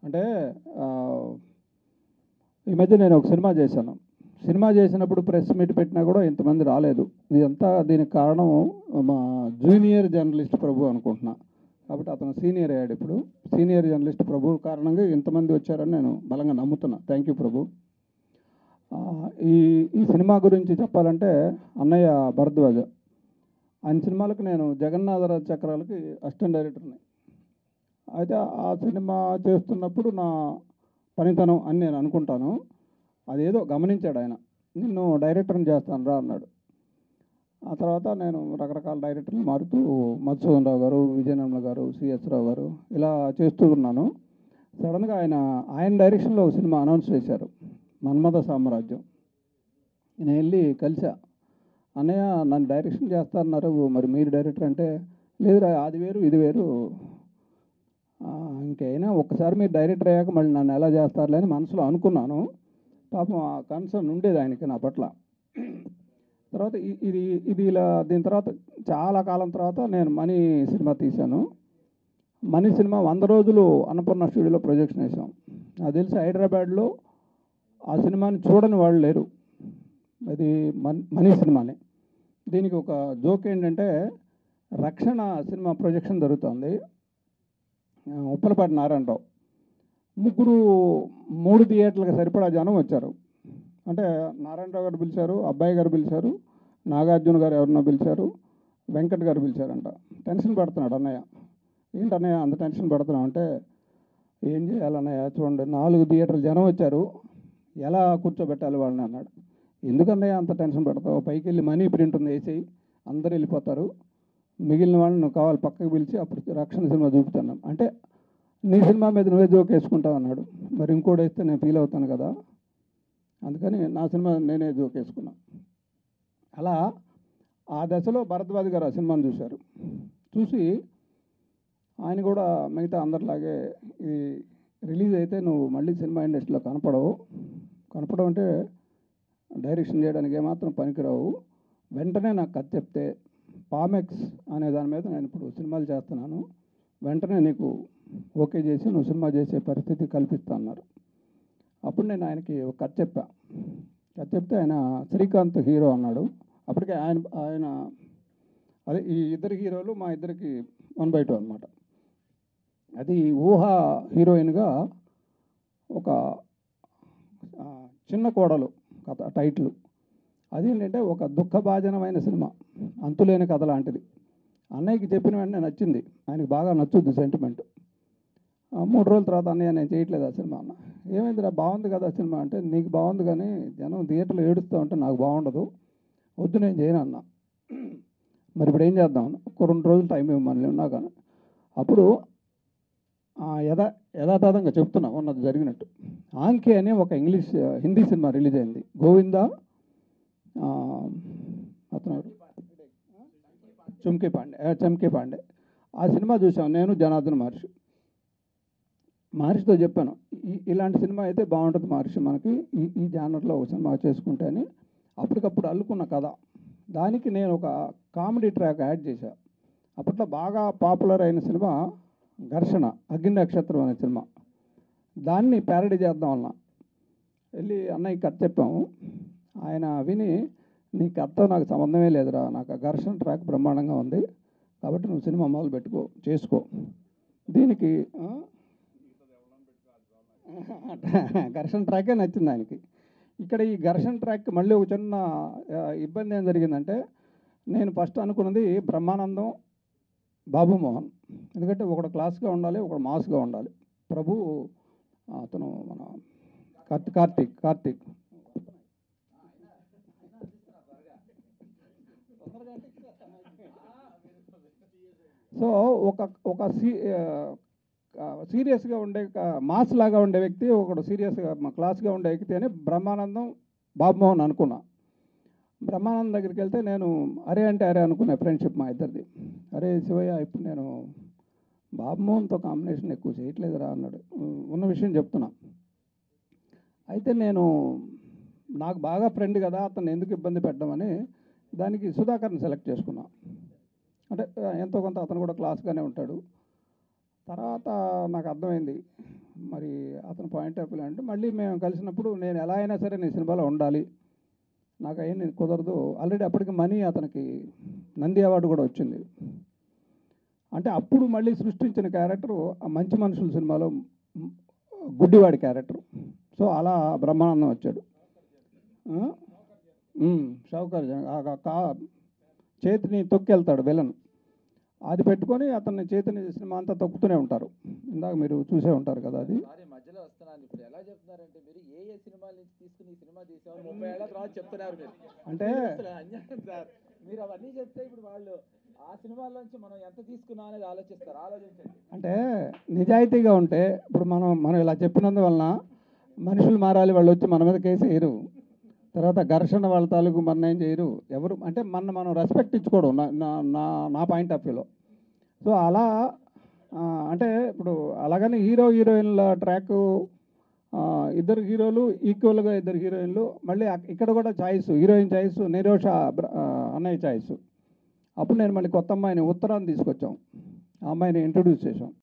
అంటే ఈ మధ్య నేను ఒక సినిమా చేశాను. సినిమా చేసినప్పుడు ప్రెస్ మీట్ పెట్టినా కూడా ఇంతమంది రాలేదు. ఇదంతా దీనికి కారణం మా జూనియర్ జర్నలిస్ట్ ప్రభు అనుకుంటున్నా. కాబట్టి అతను సీనియర్ అయ్యాడు ఇప్పుడు. సీనియర్ జర్నలిస్ట్ ప్రభు కారణంగా ఇంతమంది వచ్చారని నేను బలంగా నమ్ముతున్నా. Thank you Prabhu. ఈ ఈ సినిమా గురించి చెప్పాలంటే అన్నయ్య భరద్వాజ, ఆయన సినిమాలకు నేను జగన్నాథరాజు చక్రాలకి అసిస్టెంట్ డైరెక్టర్ని. అయితే ఆ సినిమా చేస్తున్నప్పుడు నా పనితనం అని నేను అనుకుంటాను. అదేదో గమనించాడు ఆయన. నిన్ను డైరెక్టర్ని చేస్తాను రా అన్నాడు. ఆ తర్వాత నేను రకరకాల డైరెక్టర్లు మారుతూ మధుసూదన్ రావు గారు, విజయనిర్మల గారు, సిఎస్ రావు గారు ఇలా చేస్తూ ఉన్నాను. సడన్గా ఆయన డైరెక్షన్లో ఒక సినిమా అనౌన్స్ చేశారు, మన్మథ సామ్రాజ్యం. నేను వెళ్ళి కలిసా. అన్నయ్య నన్ను డైరెక్షన్ చేస్తారన్నారు, మరి మీరు డైరెక్టర్ అంటే, లేదురా అది వేరు ఇది వేరు, ఇంకైనా ఒక్కసారి మీరు డైరెక్టర్ అయ్యాక మళ్ళీ నన్ను ఎలా చేస్తారులే అని మనసులో అనుకున్నాను. పాపం ఆ కన్సర్న్ ఉండేది ఆయనకి నా పట్ల. తర్వాత ఇది ఇలా దీని తర్వాత చాలా కాలం తర్వాత నేను మనీ సినిమా తీశాను. మనీ సినిమా 100 రోజులు అన్నపూర్ణ స్టూడియోలో ప్రొజెక్షన్ వేసాం. నాకు తెలిసి హైదరాబాద్లో ఆ సినిమాని చూడని వాళ్ళు లేరు. అది మనీ సినిమాని. దీనికి ఒక జోక్ ఏంటంటే, రక్షణ సినిమా ప్రొజెక్షన్ జరుగుతుంది. ఉప్పలపాటి నారాయణరావు ముగ్గురు 3 థియేటర్లకు సరిపడా జనం వచ్చారు. అంటే నారాయణరావు గారు పిలిచారు, అబ్బాయి గారు పిలిచారు, నాగార్జున గారు ఎవరినో పిలిచారు, వెంకట్ గారు పిలిచారంట. టెన్షన్ పడుతున్నాడు అన్నయ్య. ఏంటన్నయ్య అంత టెన్షన్ పడుతున్నావు అంటే, ఏం చేయాలన్నయ్య చూడండి 4 థియేటర్లు జనం వచ్చారు, ఎలా కూర్చోబెట్టాలి వాళ్ళని అన్నాడు. ఎందుకన్నయ్య అంత టెన్షన్ పడతావు, పైకి వెళ్ళి మనీ ప్రింట్ ఉంది వేసేయి, అందరూ వెళ్ళిపోతారు, మిగిలిన వాళ్ళని నువ్వు కావాలి పక్కకు పిలిచి అప్పుడు రక్షణ సినిమా చూపుతున్నాం అంటే, నీ సినిమా మీద నువ్వే జోక్ వేసుకుంటావు అన్నాడు. మరి ఇంకోటి వేస్తే నేను ఫీల్ అవుతాను కదా, అందుకని నా సినిమా నేనే జోక్ వేసుకున్నా. అలా ఆ దశలో భరద్వాజ్ గారు ఆ సినిమాను చూశారు. చూసి ఆయన కూడా మిగతా అందరిలాగే, ఇది రిలీజ్ అయితే నువ్వు మళ్ళీ సినిమా ఇండస్ట్రీలో కనపడవు అంటే డైరెక్షన్ చేయడానికి ఏమాత్రం పనికిరావు, వెంటనే నాకు కథ చెప్తే పామెక్స్ అనే దాని మీద నేను ఇప్పుడు సినిమాలు చేస్తున్నాను, వెంటనే నీకు ఓకే చేసి నువ్వు సినిమా చేసే పరిస్థితి కల్పిస్తా అన్నారు. అప్పుడు నేను ఆయనకి ఒక కథ చెప్తే ఆయన శ్రీకాంత్ హీరో అన్నాడు. అప్పటికే ఆయన అదే ఈ ఇద్దరు హీరోలు మా ఇద్దరికి 1/2 అనమాట. అది ఊహా హీరోయిన్గా ఒక చిన్న కోడలు కథ టైటిల్. అదేంటంటే ఒక దుఃఖభాజనమైన సినిమా, అంతులేని కథ లాంటిది. అన్నయ్యకి చెప్పిన వెంటనే నచ్చింది, ఆయనకి బాగా నచ్చుద్ది సెంటిమెంట్. 3 రోజుల తర్వాత అన్నయ్య నేను చేయట్లేదు ఆ సినిమా అన్న. ఏమైందిరా బాగుంది కదా సినిమా అంటే, నీకు బాగుంది కానీ జనం థియేటర్లో ఏడుస్తూ ఉంటే నాకు బాగుండదు, వద్దు నేను చేయను అన్న. మరి ఇప్పుడు ఏం చేద్దాం, ఒక 2 రోజులు టైం ఇవ్వమని ఉన్నాక అప్పుడు యథాతథంగా చెప్తున్నా ఉన్నది జరిగినట్టు. ఆంకే అనే ఒక హిందీ సినిమా రిలీజ్ అయింది, గోవిందా అతను చమ్కీ పాండే. ఆ సినిమా చూసాం నేను, జనార్దన్ మహర్షితో చెప్పాను, ఇలాంటి సినిమా అయితే బాగుంటుంది మహర్షి, మనకి ఈ జానర్లో ఒక సినిమా చేసుకుంటే అని. అప్పటికప్పుడు అల్లుకున్న కథ, దానికి నేను ఒక కామెడీ ట్రాక్ యాడ్ చేశాను. అప్పట్లో బాగా పాపులర్ అయిన సినిమా ఘర్షణ, అగ్ని నక్షత్రం అనే సినిమా. దాన్ని ప్యారడీ చేద్దాం అన్న. వెళ్ళి అన్నయ్య కథ చెప్పాము. ఆయన విని, నీ కథతో నాకు సంబంధమే లేదురా, నాకు ఘర్షణ ట్రాక్ బ్రహ్మాండంగా ఉంది, కాబట్టి నువ్వు సినిమా మొదలు చేసుకో. దీనికి ఘర్షణ ట్రాకే నచ్చింది ఆయనకి. ఇక్కడ ఈ ఘర్షణ ట్రాక్ మళ్ళీ ఒక చిన్న ఇబ్బంది ఏం జరిగిందంటే, నేను ఫస్ట్ అనుకున్నది బ్రహ్మానందం, బాబు మోహన్. ఎందుకంటే ఒకడు క్లాస్గా ఉండాలి, ఒకడు మాస్గా ఉండాలి. ప్రభు అతను మన కార్తీక్ సో ఒక సీరియస్గా ఉండే మాస్ లాగా ఉండే వ్యక్తి, ఒకడు సీరియస్గా క్లాస్గా ఉండే వ్యక్తి అని బ్రహ్మానందం, బాబుమోహన్ అనుకున్నా. బ్రహ్మానందం దగ్గరికి వెళ్తే నేను అరే అంటే అరే అనుకున్నా, ఫ్రెండ్షిప్ మా ఇద్దరిది. అరే శివయ్య, ఇప్పుడు నేను బాబుమోహన్తో కాంబినేషన్ ఎక్కువ చేయట్లేదురా అన్నాడు. ఉన్న విషయం చెప్తున్నా. అయితే నాకు బాగా ఫ్రెండ్ కదా, అతను ఎందుకు ఇబ్బంది పెట్టడమని దానికి సుధాకర్ని సెలెక్ట్ చేసుకున్నా. అంటే ఎంతో కొంత అతను కూడా క్లాస్గానే ఉంటాడు. తర్వాత నాకు అర్థమైంది మరి అతని పాయింట్ ఆఫ్ వ్యూ అంటే, మళ్ళీ మేము కలిసినప్పుడు నేను ఎలా అయినా సరే నీ సినిమాలో ఉండాలి, నాకు అయ్యింది కుదరదు. ఆల్రెడీ అప్పటికి మనీ అతనికి నంది అవార్డు కూడా వచ్చింది. అంటే అప్పుడు మళ్ళీ సృష్టించిన క్యారెక్టరు ఆ మంచి మనుషుల సినిమాలో గుడ్డివాడి క్యారెక్టర్. సో అలా బ్రహ్మానందం వచ్చాడు. షౌకర్ చేతిని తొక్కెళ్తాడు విలన్. అది పెట్టుకొని అతన్ని చేతిని సినిమా అంతా తొక్కుతూనే ఉంటారు. ఇందాక మీరు చూసే ఉంటారు కదా అది. మధ్యలో వస్తున్నాను. ఇప్పుడు ఎలా చెప్తున్నారంటే మీరు ఏ సినిమాల నుంచి తీసుకుని ఈ సినిమా తీసాము 30 ఏళ్ల తర్వాత చెప్తున్నారు మీరు. అంటే అన్యాయం సార్. మీరు అవన్నీ చెప్తే ఇప్పుడు వాళ్ళు ఆ సినిమాల నుంచి మనం ఎంత తీసుకున్నాం అనేది ఆలోచిస్తారు. ఆలోచించండి. అంటే నిజాయితీగా ఉంటే ఇప్పుడు మనం ఇలా చెప్పినందువలన మనుషులు మారాలి, వాళ్ళు వచ్చి మన మీద కేసు వేయరు. తర్వాత ఘర్షణ వాళ్ళ తాలూకు మన ఏం చేయరు ఎవరు. అంటే మనం రెస్పెక్ట్ ఇచ్చుకోవడం నా పాయింట్ ఆఫ్ వ్యూలో. సో అలా అంటే ఇప్పుడు అలాగని హీరోయిన్ల ట్రాక్, ఇద్దరు హీరోలు ఈక్వల్గా, ఇద్దరు హీరోయిన్లు. మళ్ళీ ఇక్కడ కూడా చాయిస్, హీరోయిన్ చాయిస్ నిరోష అన్నయ్య చాయిస్. అప్పుడు నేను మళ్ళీ కొత్త అమ్మాయిని ఉత్తరాన్ని తీసుకొచ్చాం, ఆ అమ్మాయిని ఇంట్రొడ్యూస్ చేసాం.